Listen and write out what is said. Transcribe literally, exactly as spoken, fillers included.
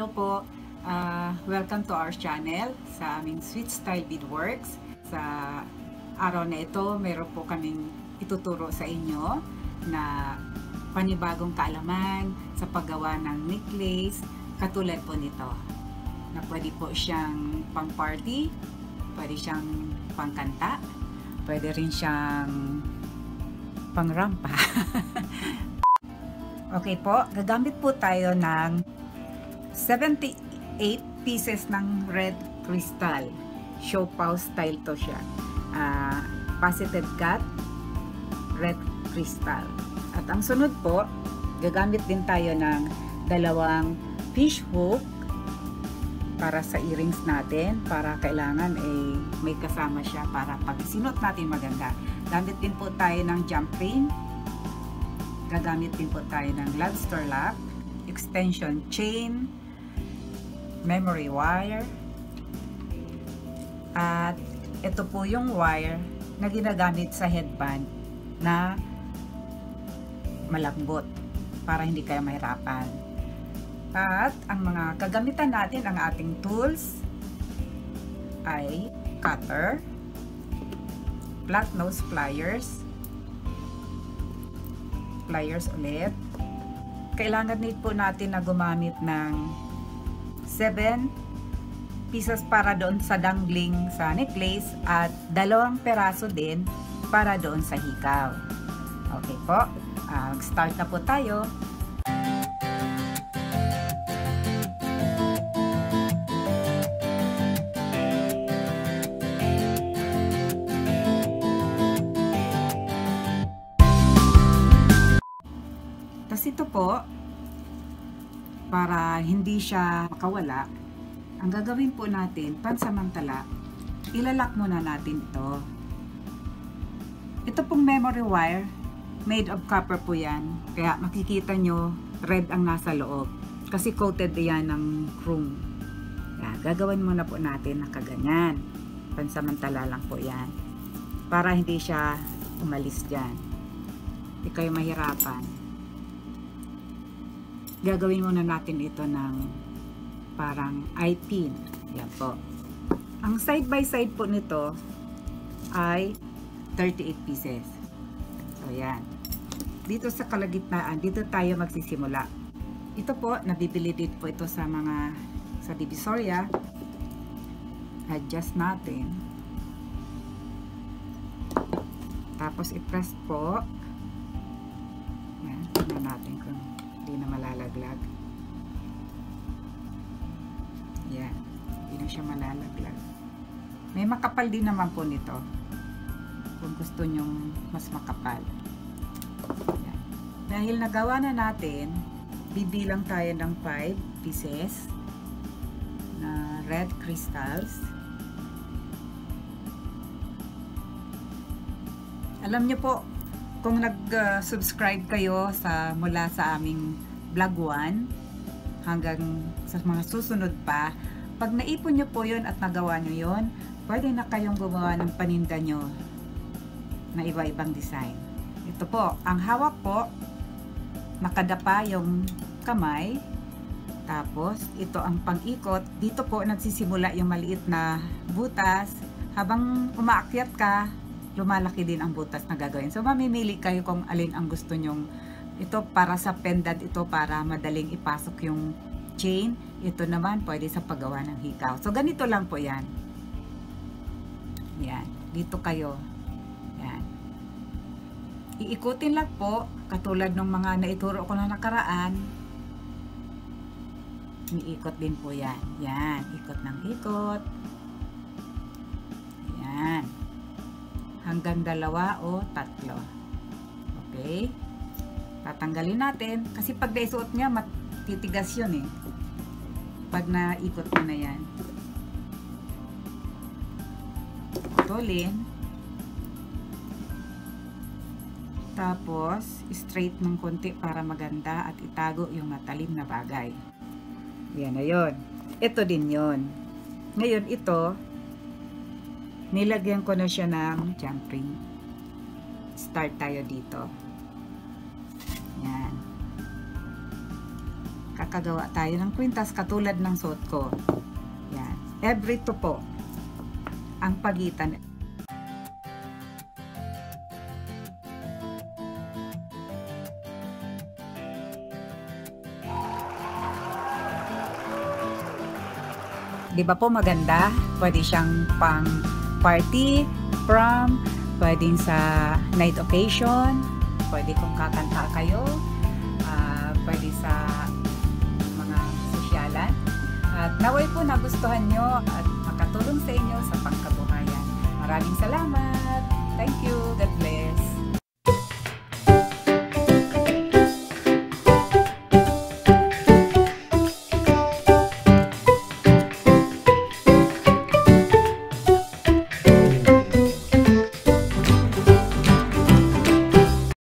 Hello po, uh, welcome to our channel sa aming Sweet Style Beadworks. Sa araw na ito, meron po kaming ituturo sa inyo na panibagong kaalaman sa paggawa ng necklace katulad po nito, na pwede po siyang pang party, pwede siyang pang kanta, pwede rin siyang pang rampa. Okay po, gagamit po tayo ng seventy-eight pieces ng red crystal. Siopaw style to siya. Uh, faceted cut, red crystal. At ang sunod po, gagamit din tayo ng dalawang fish hook para sa earrings natin, para kailangan eh, may kasama siya para pag sinot natin maganda. Gamit din po tayo ng jump ring. Gagamit din po tayo ng lobster lock, extension chain, memory wire, at ito po yung wire na ginagamit sa headband na malambot para hindi kayo mahirapan. At ang mga kagamitan natin, ang ating tools ay cutter, flat nose pliers, pliers ulit. Kailangan din po natin na gumamit ng seven pieces para doon sa dangling sa necklace at dalawang peraso din para doon sa hikaw. Okay po, uh, start na po tayo. Tapos ito po, para hindi siya makawala, ang gagawin po natin, pansamantala, ilalak muna natin ito. Ito pong memory wire, made of copper po yan. Kaya makikita nyo, red ang nasa loob. Kasi coated yan ng chrome. Yan, gagawin muna po natin na kaganyan. Pansamantala lang po yan. Para hindi siya umalis dyan. Hindi kayo mahirapan. Gagawin muna natin ito ng parang eye pin. Yan po. Ang side by side po nito ay thirty-eight pieces. So yan. Dito sa kalagitnaan, dito tayo magsisimula. Ito po, nabibili dito po ito sa mga sa Divisoria. Adjust natin. Tapos i-press po. Yan. Tignan natin kung hindi na malalaglag. Yan. Hindi na siya malalaglag. May makapal din naman po nito. Kung gusto nyong mas makapal. Yan. Dahil nagawa na natin, bibilang tayo ng five pieces na red crystals. Alam nyo po, kung nag-subscribe kayo sa mula sa aming vlog one hanggang sa mga susunod pa, pag naipon nyo po yun at nagawa nyo yun, pwede na kayong gumawa ng paninda nyo na iba-ibang design. Ito po, ang hawak po, nakadapa yung kamay, tapos ito ang pang-ikot. Dito po nagsisimula yung maliit na butas. Habang umaakyat ka, lumalaki din ang butas na gagawin. So, mamimili kayo kung alin ang gusto nyong. Ito para sa pendant, ito para madaling ipasok yung chain. Ito naman, pwede sa paggawa ng hikaw. So, ganito lang po yan. Yan. Dito kayo. Yan. Iikutin lang po, katulad ng mga naituro ko na nakaraan. Iikot din po yan. Yan. Ikot ng ikot. Yan. Hanggang dalawa o tatlo. Okay? Tatanggalin natin. Kasi pag naisuot niya, matitigas yun eh. Pag naikot mo na yan. Putulin. Tapos, straight ng konti para maganda at itago yung matalim na bagay. Yan na yun. Ito din yun. Ngayon, ito, nilagyan ko na siya ng jump ring. Start tayo dito. Yan. makakagawa tayo ng kwintas katulad ng suot ko. Yan. Every two po ang pagitan. Di ba po maganda? Pwede siyang pang party, prom, pwedeng sa night occasion, pwede kung kakanta kayo, uh, pwede sa mga sosyalan. At naway po nagustuhan nyo at makatulong sa inyo sa pangkabuhayan. Maraming salamat. Thank you. God bless.